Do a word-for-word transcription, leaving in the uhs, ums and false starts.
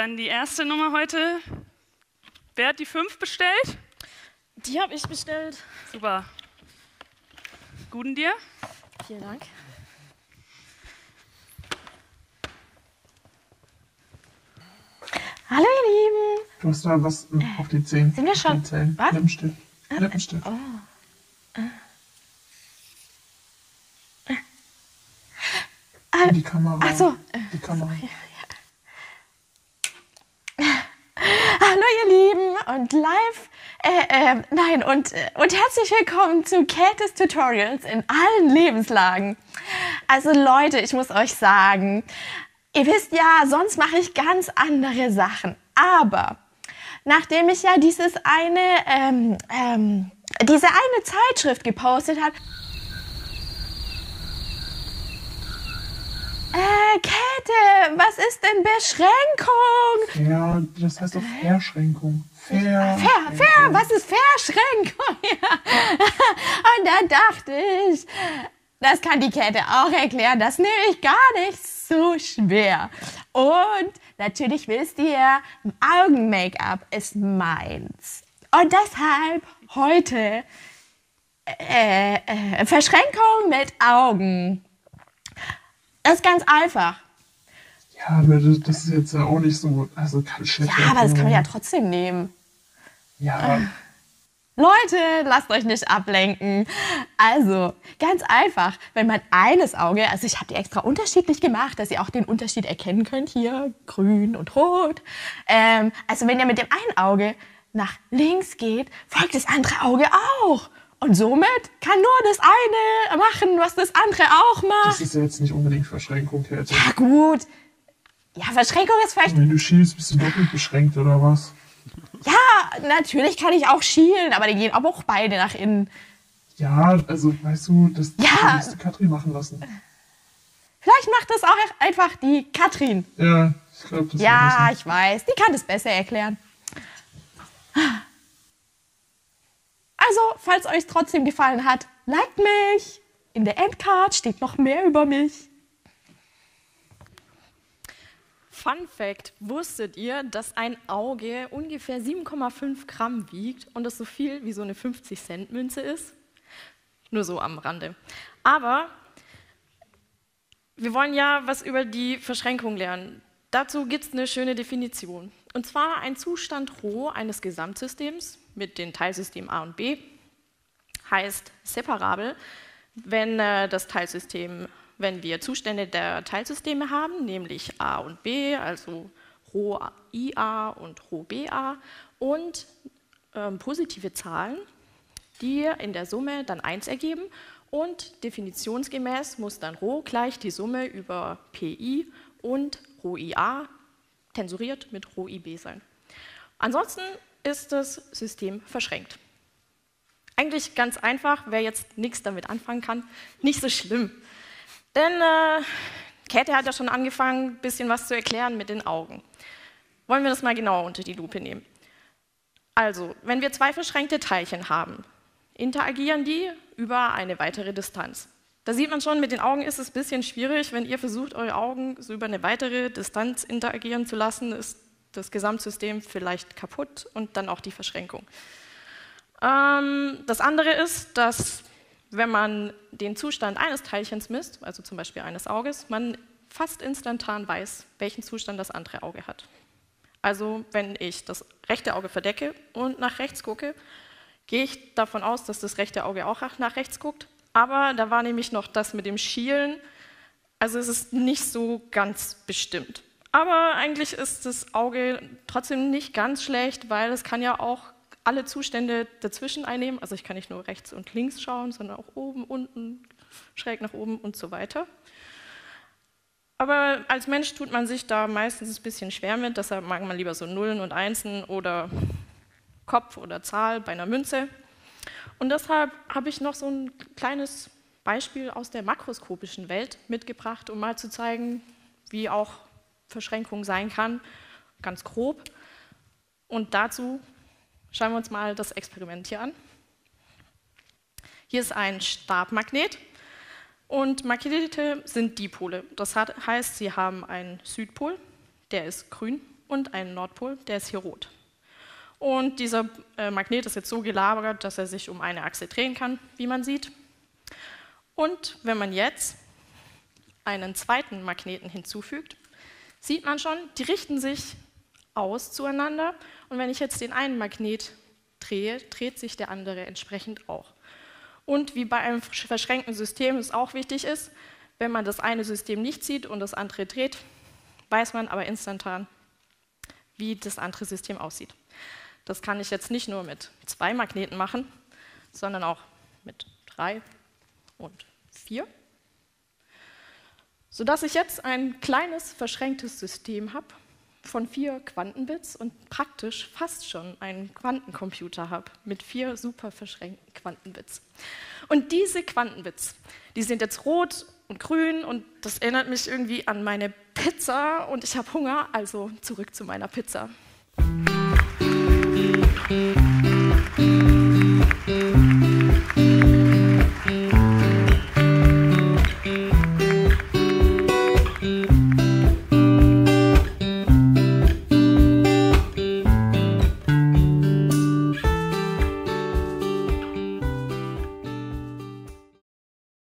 dann die erste Nummer heute. Wer hat die fünf bestellt? Die habe ich bestellt. Super. Guten dir. Vielen Dank. Hallo ihr Lieben. Du hast da was auf die Zehen. Sind wir schon? Was? Lippenstift. Lippenstift. Oh. Ah, die Kamera. Ach so. Die Kamera. Ja, ja. Hallo ihr Lieben und live, äh, äh, nein, und, und herzlich willkommen zu Käthes Tutorials in allen Lebenslagen. Also Leute, ich muss euch sagen, ihr wisst ja, sonst mache ich ganz andere Sachen. Aber nachdem ich ja dieses eine, ähm, ähm, diese eine Zeitschrift gepostet habe, Äh, Käthe, was ist denn Beschränkung? Ja, das heißt doch Verschränkung. Ver Fair, fair, was ist Verschränkung? Ja. Und dann dachte ich, das kann die Käthe auch erklären, das nehme ich gar nicht so schwer. Und natürlich wisst ihr, Augen-Make-up ist meins. Und deshalb heute äh, äh, Verschränkung mit Augen. Das ist ganz einfach. Ja, aber das, das ist jetzt ja auch nicht so, also kann ich Ja, aber das kann man ja trotzdem nehmen. Ja. Äh. Leute, lasst euch nicht ablenken. Also, ganz einfach, wenn man eines Auge, also ich habe die extra unterschiedlich gemacht, dass ihr auch den Unterschied erkennen könnt, hier grün und rot. Ähm, also wenn ihr mit dem einen Auge nach links geht, folgt das andere Auge auch. Und somit kann nur das eine machen, was das andere auch macht. Das ist ja jetzt nicht unbedingt Verschränkung, Käthe. Ja gut. Ja, Verschränkung ist vielleicht... Wenn du schielst, bist du doppelt beschränkt, oder was? Ja, natürlich kann ich auch schielen, aber die gehen aber auch beide nach innen. Ja, also, weißt du, das Ja. musst du Katrin machen lassen. Vielleicht macht das auch einfach die Katrin. Ja, ich glaube, das Ja, war ich weiß. Die kann das besser erklären. Also, falls euch trotzdem gefallen hat, liked mich. In der Endcard steht noch mehr über mich. Fun Fact: Wusstet ihr, dass ein Auge ungefähr sieben Komma fünf Gramm wiegt und das so viel wie so eine fünfzig Cent Münze ist? Nur so am Rande. Aber wir wollen ja was über die Verschränkung lernen. Dazu gibt es eine schöne Definition. Und zwar ein Zustand Rho eines Gesamtsystems mit den Teilsystemen A und B heißt separabel, wenn äh, das Teilsystem, wenn wir Zustände der Teilsysteme haben, nämlich A und B, also Rho I A und Rho B A und ähm, positive Zahlen, die in der Summe dann eins ergeben und definitionsgemäß muss dann Rho gleich die Summe über P I und Rho I A tensoriert mit Rho I B sein. Ansonsten ist das System verschränkt. Eigentlich ganz einfach, wer jetzt nichts damit anfangen kann, nicht so schlimm. Denn äh, Käthe hat ja schon angefangen, ein bisschen was zu erklären mit den Augen. Wollen wir das mal genauer unter die Lupe nehmen. Also, wenn wir zwei verschränkte Teilchen haben, interagieren die über eine weitere Distanz. Da sieht man schon, mit den Augen ist es ein bisschen schwierig. Wenn ihr versucht, eure Augen so über eine weitere Distanz interagieren zu lassen, ist das Gesamtsystem vielleicht kaputt und dann auch die Verschränkung. Ähm, das andere ist, dass wenn man den Zustand eines Teilchens misst, also zum Beispiel eines Auges, man fast instantan weiß, welchen Zustand das andere Auge hat. Also wenn ich das rechte Auge verdecke und nach rechts gucke, gehe ich davon aus, dass das rechte Auge auch nach rechts guckt. Aber da war nämlich noch das mit dem Schielen, also es ist nicht so ganz bestimmt. Aber eigentlich ist das Auge trotzdem nicht ganz schlecht, weil es kann ja auch alle Zustände dazwischen einnehmen. Also ich kann nicht nur rechts und links schauen, sondern auch oben, unten, schräg nach oben und so weiter. Aber als Mensch tut man sich da meistens ein bisschen schwer mit, deshalb mag man lieber so Nullen und Einsen oder Kopf oder Zahl bei einer Münze. Und deshalb habe ich noch so ein kleines Beispiel aus der makroskopischen Welt mitgebracht, um mal zu zeigen, wie auch Verschränkung sein kann, ganz grob. Und dazu schauen wir uns mal das Experiment hier an. Hier ist ein Stabmagnet und Magnete sind Dipole. Das heißt, sie haben einen Südpol, der ist grün, und einen Nordpol, der ist hier rot. Und dieser äh, Magnet ist jetzt so gelagert, dass er sich um eine Achse drehen kann, wie man sieht. Und wenn man jetzt einen zweiten Magneten hinzufügt, sieht man schon, die richten sich aus zueinander. Und wenn ich jetzt den einen Magnet drehe, dreht sich der andere entsprechend auch. Und wie bei einem verschränkten System es auch wichtig ist, wenn man das eine System nicht sieht und das andere dreht, weiß man aber instantan, wie das andere System aussieht. Das kann ich jetzt nicht nur mit zwei Magneten machen, sondern auch mit drei und vier, sodass ich jetzt ein kleines verschränktes System habe von vier Quantenbits und praktisch fast schon einen Quantencomputer habe mit vier super verschränkten Quantenbits. Und diese Quantenbits, die sind jetzt rot und grün und das erinnert mich irgendwie an meine Pizza und ich habe Hunger, also zurück zu meiner Pizza. Thank you.